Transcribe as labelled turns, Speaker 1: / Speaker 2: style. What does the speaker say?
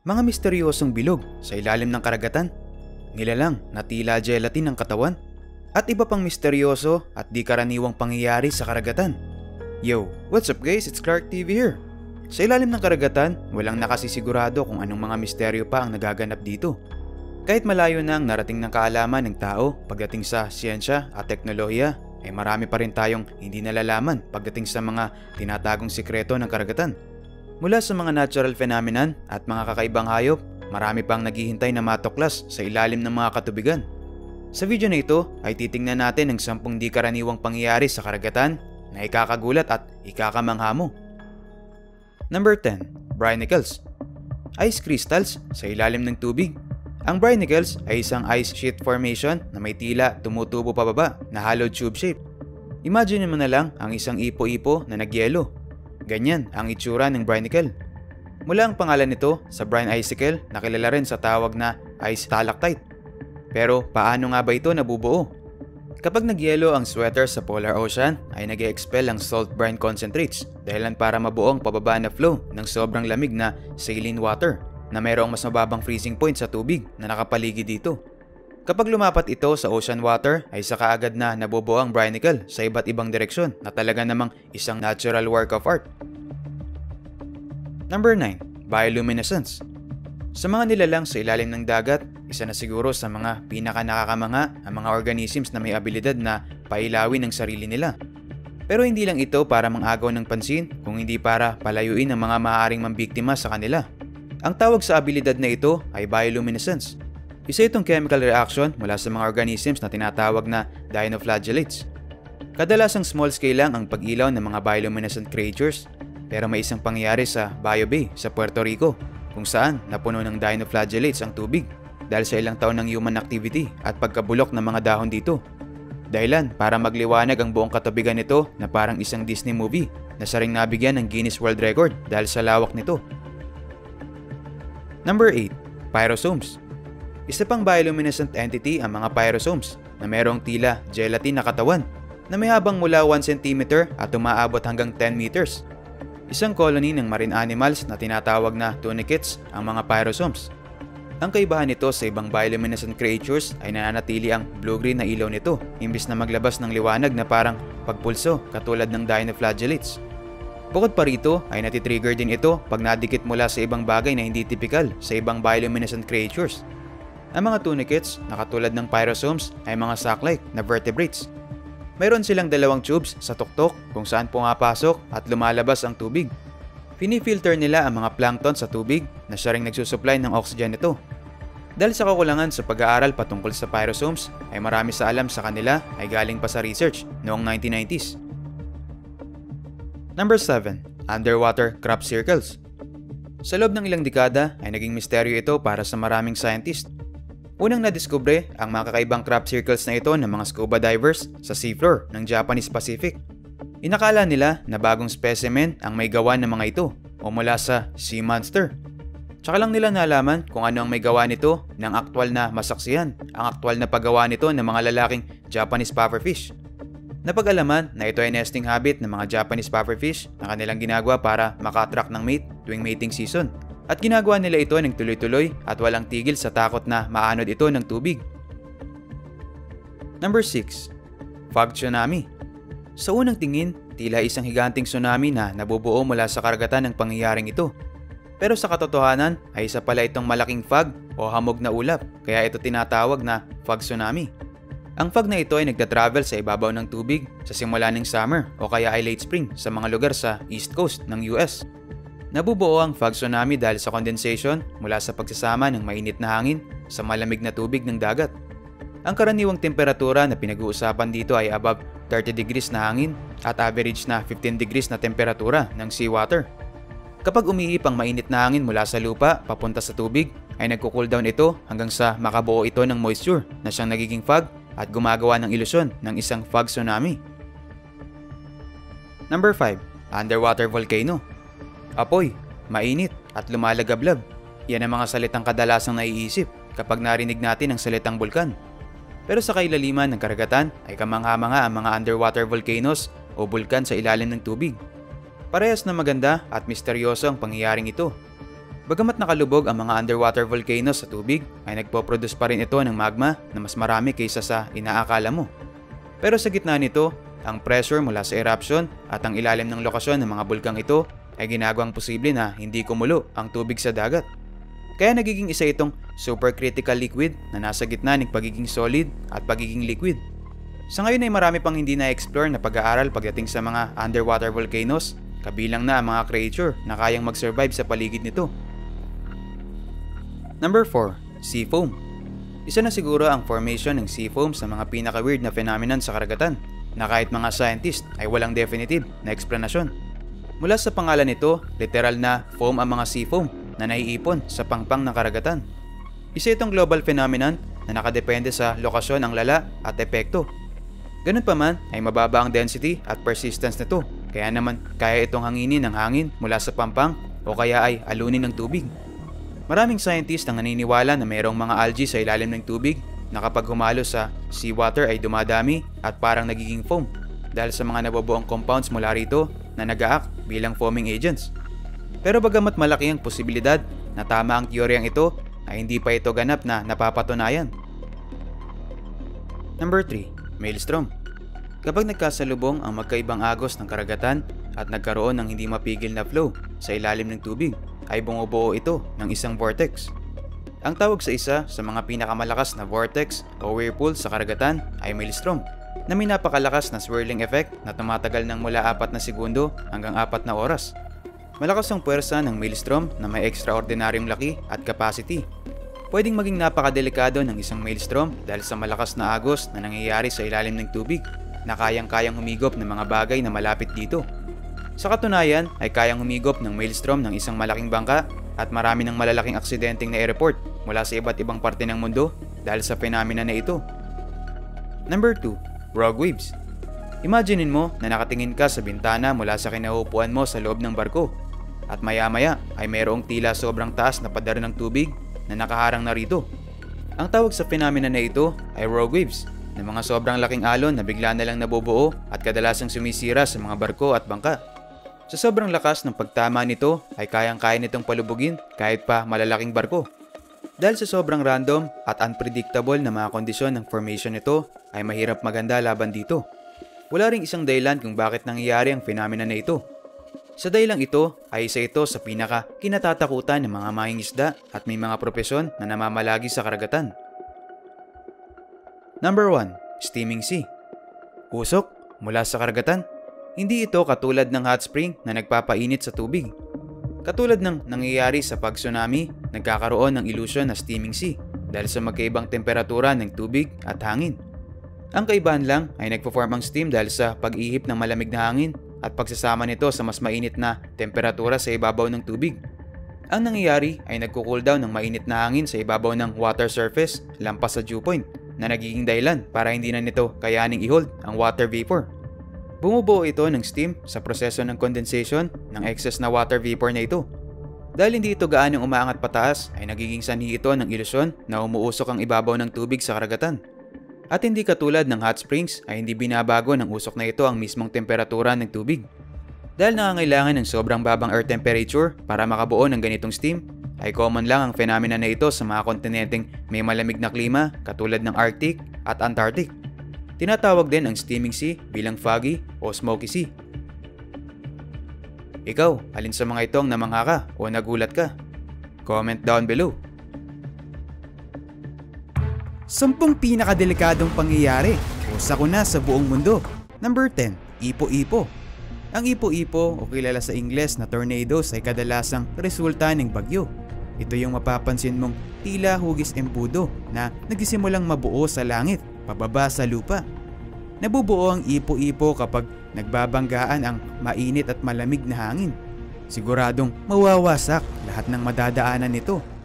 Speaker 1: Mga misteryosong bilog sa ilalim ng karagatan, nilalang na tila gelatin ng katawan, at iba pang misteryoso at di karaniwang pangyayari sa karagatan. Yo, what's up guys? It's Clark TV here. Sa ilalim ng karagatan, walang nakasisigurado kung anong mga misteryo pa ang nagaganap dito. Kahit malayo na ang narating ng kaalaman ng tao pagdating sa siyensya at teknolohiya, ay marami pa rin tayong hindi nalalaman pagdating sa mga tinatagong sikreto ng karagatan. Mula sa mga natural phenomenon at mga kakaibang hayop, marami pang naghihintay na matuklas sa ilalim ng mga katubigan. Sa video na ito ay titingnan natin ang 10 di karaniwang pangyayari sa karagatan na ikakagulat at ikakamangha mo. Number 10. Barnacles. Ice crystals sa ilalim ng tubig. Ang barnacles ay isang ice sheet formation na may tila tumutubo pababa na hollow tube shape. Imagine mo na lang ang isang ipo-ipo na nagyelo. Ganyan ang itsura ng barnacle. Mula ang pangalan nito sa brine icicle na kilala rin sa tawag na ice stalactite. Pero paano nga ba ito nabubuo? Kapag nagyelo ang sweater sa polar ocean ay nag-expel ang salt brine concentrates dahilan para mabuo ang pababa na flow ng sobrang lamig na saline water na mayroong mas mababang freezing point sa tubig na nakapaligid dito. Kapag lumapat ito sa ocean water ay saka agad na nabubuo ang barnacle sa iba't ibang direksyon na talaga namang isang natural work of art. Number 9. Bioluminescence. Sa mga nilalang sa ilalim ng dagat, isa na siguro sa mga pinaka-nakakamangha ang mga organisms na may abilidad na pailawin ang sarili nila. Pero hindi lang ito para mangagaw ng pansin kung hindi para palayuin ang mga maaaring mambiktima sa kanila. Ang tawag sa abilidad na ito ay bioluminescence. Isa itong chemical reaction mula sa mga organisms na tinatawag na dinoflagellates. Kadalasang small scale lang ang pag-ilaw ng mga bioluminescent creatures, pero may isang pangyayari sa Bio Bay sa Puerto Rico kung saan napuno ng dinoflagellates ang tubig dahil sa ilang taon ng human activity at pagkabulok ng mga dahon dito. Dahilan para magliwanag ang buong katubigan nito na parang isang Disney movie na saring nabigyan ng Guinness World Record dahil sa lawak nito. Number 8. Pyrosomes. Isa pang bioluminescent entity ang mga pyrosomes na mayroong tila gelatin na katawan na may habang mula 1 cm at umaabot hanggang 10 meters. Isang colony ng marine animals na tinatawag na tunicates ang mga pyrosomes. Ang kaibahan nito sa ibang bioluminescent creatures ay nananatili ang blue-green na ilaw nito imbis na maglabas ng liwanag na parang pagpulso katulad ng dinoflagellates. Bukod pa rito ay natitrigger din ito pag nadikit mula sa ibang bagay na hindi typical sa ibang bioluminescent creatures. Ang mga tunicates na katulad ng pyrosomes ay mga sac-like na vertebrates. Mayroon silang dalawang tubes sa tuktok kung saan pumapasok at lumalabas ang tubig. Pinifilter nila ang mga plankton sa tubig na siya ring nagsusupply ng oxygen nito. Dahil sa kakulangan sa pag-aaral patungkol sa pyrosomes ay marami sa alam sa kanila ay galing pa sa research noong 1990s. Number 7. Underwater crop circles. Sa loob ng ilang dekada ay naging misteryo ito para sa maraming scientist. Unang nadiskubre ang mga kakaibang crop circles na ito ng mga scuba divers sa seafloor ng Japanese Pacific. Inakala nila na bagong specimen ang may gawa ng mga ito o mula sa sea monster. Tsaka lang nila nalaman kung ano ang may gawa nito ng aktwal na masaksihan, ang aktwal na paggawa nito ng mga lalaking Japanese pufferfish. Napag-alaman na ito ay nesting habit ng mga Japanese pufferfish na kanilang ginagawa para maka-attract ng mate tuwing mating season. At ginagawa nila ito ng tuloy-tuloy at walang tigil sa takot na maanod ito ng tubig. Number 6. Fog tsunami. Sa unang tingin, tila isang higanting tsunami na nabubuo mula sa karagatan ng pangyayaring ito. Pero sa katotohanan ay isa pala itong malaking fog o hamog na ulap, kaya ito tinatawag na fog tsunami. Ang fog na ito ay nagtatravel sa ibabaw ng tubig sa simula ng summer o kaya ay late spring sa mga lugar sa East Coast ng US. Nabubuo ang fog tsunami dahil sa condensation mula sa pagsasama ng mainit na hangin sa malamig na tubig ng dagat. Ang karaniwang temperatura na pinag-uusapan dito ay above 30 degrees na hangin at average na 15 degrees na temperatura ng seawater. Kapag umiihip ang mainit na hangin mula sa lupa papunta sa tubig ay nagko-cool down ito hanggang sa makabuo ito ng moisture na siyang nagiging fog at gumagawa ng ilusyon ng isang fog tsunami. Number 5. Underwater volcano. Apoy, mainit at lumalagablab. Yan ang mga salitang kadalasang naiisip kapag narinig natin ang salitang bulkan. Pero sa kailaliman ng karagatan ay kamangha-mangha ang mga underwater volcanoes o bulkan sa ilalim ng tubig. Parehas na maganda at misteryoso ang pangyayaring ito. Bagamat nakalubog ang mga underwater volcanoes sa tubig, ay nagpo-produce pa rin ito ng magma na mas marami kaysa sa inaakala mo. Pero sa gitna nito, ang pressure mula sa eruption at ang ilalim ng lokasyon ng mga bulkang ito ay ginagawang posible na hindi kumulo ang tubig sa dagat. Kaya nagiging isa itong supercritical liquid na nasa gitna ng pagiging solid at pagiging liquid. Sa ngayon ay marami pang hindi na-explore na pag-aaral pagdating sa mga underwater volcanoes, kabilang na ang mga creature na kayang mag-survive sa paligid nito. Number 4. Sea foam. Isa na siguro ang formation ng sea foam sa mga pinaka-weird na phenomenon sa karagatan na kahit mga scientist ay walang definitive na eksplanasyon. Mula sa pangalan nito, literal na foam ang mga sea foam na naiipon sa pangpang ng karagatan. Isa itong global phenomenon na nakadepende sa lokasyon ang lala at epekto. Ganun pa man ay mababa ang density at persistence nito, kaya naman kaya itong hanginin ng hangin mula sa pampang o kaya ay alunin ng tubig. Maraming scientist ang naniniwala na mayroong mga algae sa ilalim ng tubig na kapag humalo sa seawater ay dumadami at parang nagiging foam dahil sa mga nabubuong compounds mula rito na nag-a-act bilang foaming agents. Pero bagamat malaki ang posibilidad na tama ang teoryang ito, ay hindi pa ito ganap na napapatunayan. Number 3. Maelstrom. Kapag nagkasalubong ang magkaibang agos ng karagatan at nagkaroon ng hindi mapigil na flow sa ilalim ng tubig, ay bumubuo ito ng isang vortex. Ang tawag sa isa sa mga pinakamalakas na vortex o whirlpool sa karagatan ay maelstrom, na may napakalakas na swirling effect na tumatagal ng mula 4 na segundo hanggang 4 na oras. Malakas ang puwersa ng maelstrom na may extraordinaryong laki at capacity. Pwedeng maging napakadelikado ng isang maelstrom dahil sa malakas na agos na nangyayari sa ilalim ng tubig na kayang-kayang humigop ng mga bagay na malapit dito. Sa katunayan ay kayang humigop ng maelstrom ng isang malaking bangka at marami ng malalaking aksidenteng na-report mula sa iba't ibang parte ng mundo dahil sa phenomena na ito. Number 2. Rogue waves. Imaginein mo na nakatingin ka sa bintana mula sa kinauupuan mo sa loob ng barko at maya-maya ay mayroong tila sobrang taas na pader ng tubig na nakaharang na rito. Ang tawag sa phenomena na ito ay rogue waves, na mga sobrang laking alon na bigla na lang nabubuo at kadalasang sumisira sa mga barko at bangka. Sa sobrang lakas ng pagtama nito ay kayang-kaya nitong palubugin kahit pa malalaking barko. Dahil sa sobrang random at unpredictable na mga kondisyon ng formation nito ay mahirap maganda laban dito. Wala ring isang dahilan kung bakit nangyayari ang phenomena na ito. Sa dahilang ito ay isa ito sa pinaka kinatatakutan ng mga mangingisda at may mga propesyon na namamalagi sa karagatan. Number 1. Steaming sea. Usok mula sa karagatan. Hindi ito katulad ng hot spring na nagpapainit sa tubig. Katulad ng nangyayari sa pag-tsunami, nagkakaroon ng illusion na steaming sea dahil sa magkaibang temperatura ng tubig at hangin. Ang kaibahan lang ay nagpo-form ang steam dahil sa pag-ihip ng malamig na hangin at pagsasama nito sa mas mainit na temperatura sa ibabaw ng tubig. Ang nangyayari ay nagko-cool down ng mainit na hangin sa ibabaw ng water surface lampas sa dew point na nagiging dahilan para hindi na nito kayaning i-hold ang water vapor. Bumubuo ito ng steam sa proseso ng condensation ng excess na water vapor na ito. Dahil hindi ito gaanong umaangat pataas ay nagiging sanhi ito ng ilusyon na umuusok ang ibabaw ng tubig sa karagatan. At hindi katulad ng hot springs ay hindi binabago ng usok na ito ang mismong temperatura ng tubig. Dahil nangangailangan ng sobrang babang earth temperature para makabuo ng ganitong steam, ay common lang ang phenomena na ito sa mga kontinenteng may malamig na klima katulad ng Arctic at Antarctic. Tinatawag din ang steaming sea bilang foggy o smoky sea. Ikaw, alin sa mga ito ang namangha ka o nagulat ka? Comment down below.
Speaker 2: 10 pinakadelikadong pangyayari o sakuna sa buong mundo. Number 10. Ipo-ipo. Ang ipo-ipo o kilala sa Ingles na tornadoes ay kadalasang resulta ng bagyo. Ito yung mapapansin mong tila hugis embudo na nagsimulang mabuo sa langit pababa sa lupa. Nabubuo ang ipo-ipo kapag nagbabanggaan ang mainit at malamig na hangin. Siguradong mawawasak lahat ng madadaanan nito